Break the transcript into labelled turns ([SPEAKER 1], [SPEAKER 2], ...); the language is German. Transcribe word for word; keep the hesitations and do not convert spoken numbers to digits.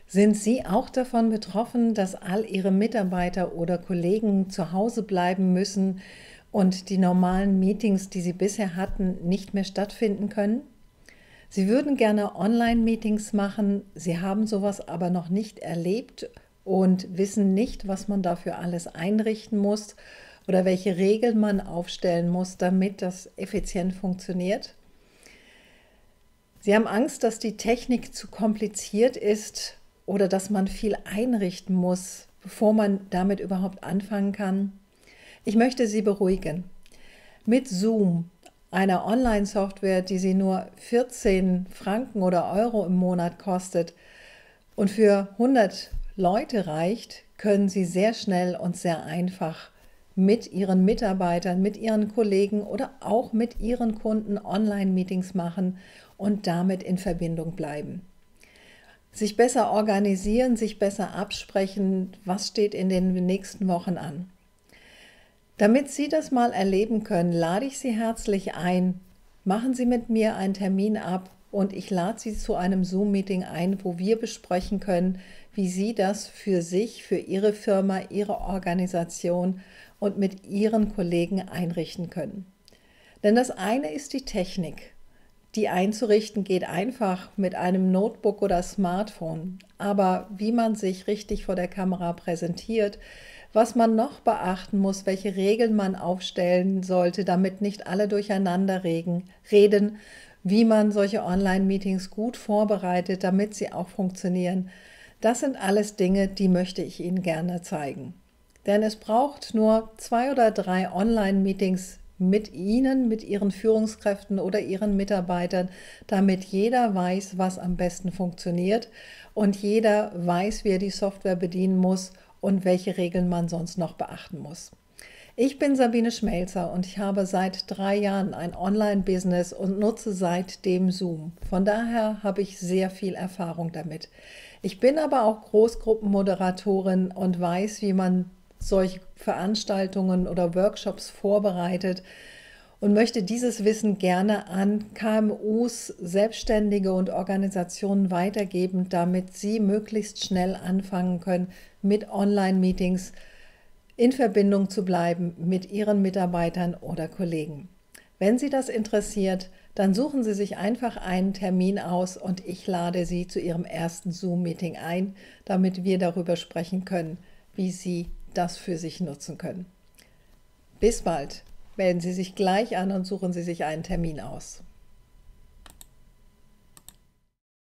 [SPEAKER 1] Sind Sie auch davon betroffen, dass all Ihre Mitarbeiter oder Kollegen zu Hause bleiben müssen und die normalen Meetings, die Sie bisher hatten, nicht mehr stattfinden können? Sie würden gerne Online-Meetings machen, Sie haben sowas aber noch nicht erlebt und wissen nicht, was man dafür alles einrichten muss oder welche Regeln man aufstellen muss, damit das effizient funktioniert. Sie haben Angst, dass die Technik zu kompliziert ist oder dass man viel einrichten muss, bevor man damit überhaupt anfangen kann. Ich möchte Sie beruhigen. Mit Zoom, einer Online-Software, die Sie nur vierzehn Franken oder Euro im Monat kostet und für hundert Leute reicht, können Sie sehr schnell und sehr einfach mit Ihren Mitarbeitern, mit Ihren Kollegen oder auch mit Ihren Kunden Online-Meetings machen und damit in Verbindung bleiben. Sich besser organisieren, sich besser absprechen, was steht in den nächsten Wochen an. Damit Sie das mal erleben können, lade ich Sie herzlich ein. Machen Sie mit mir einen Termin ab und ich lade Sie zu einem Zoom-Meeting ein, wo wir besprechen können, wie Sie das für sich, für Ihre Firma, Ihre Organisation und mit Ihren Kollegen einrichten können. Denn das eine ist die Technik. Die einzurichten geht einfach mit einem Notebook oder Smartphone. Aber wie man sich richtig vor der Kamera präsentiert, was man noch beachten muss, welche Regeln man aufstellen sollte, damit nicht alle durcheinander reden, wie man solche Online-Meetings gut vorbereitet, damit sie auch funktionieren. Das sind alles Dinge, die möchte ich Ihnen gerne zeigen. Denn es braucht nur zwei oder drei Online-Meetings mit Ihnen, mit Ihren Führungskräften oder Ihren Mitarbeitern, damit jeder weiß, was am besten funktioniert und jeder weiß, wie er die Software bedienen muss und welche Regeln man sonst noch beachten muss. Ich bin Sabine Schmelzer und ich habe seit drei Jahren ein Online-Business und nutze seitdem Zoom. Von daher habe ich sehr viel Erfahrung damit. Ich bin aber auch Großgruppenmoderatorin und weiß, wie man solche Veranstaltungen oder Workshops vorbereitet und möchte dieses Wissen gerne an K M Us, Selbstständige und Organisationen weitergeben, damit sie möglichst schnell anfangen können, mit Online-Meetings in Verbindung zu bleiben mit Ihren Mitarbeitern oder Kollegen. Wenn Sie das interessiert, dann suchen Sie sich einfach einen Termin aus und ich lade Sie zu Ihrem ersten Zoom-Meeting ein, damit wir darüber sprechen können, wie Sie das für sich nutzen können. Bis bald. Melden Sie sich gleich an und suchen Sie sich einen Termin aus.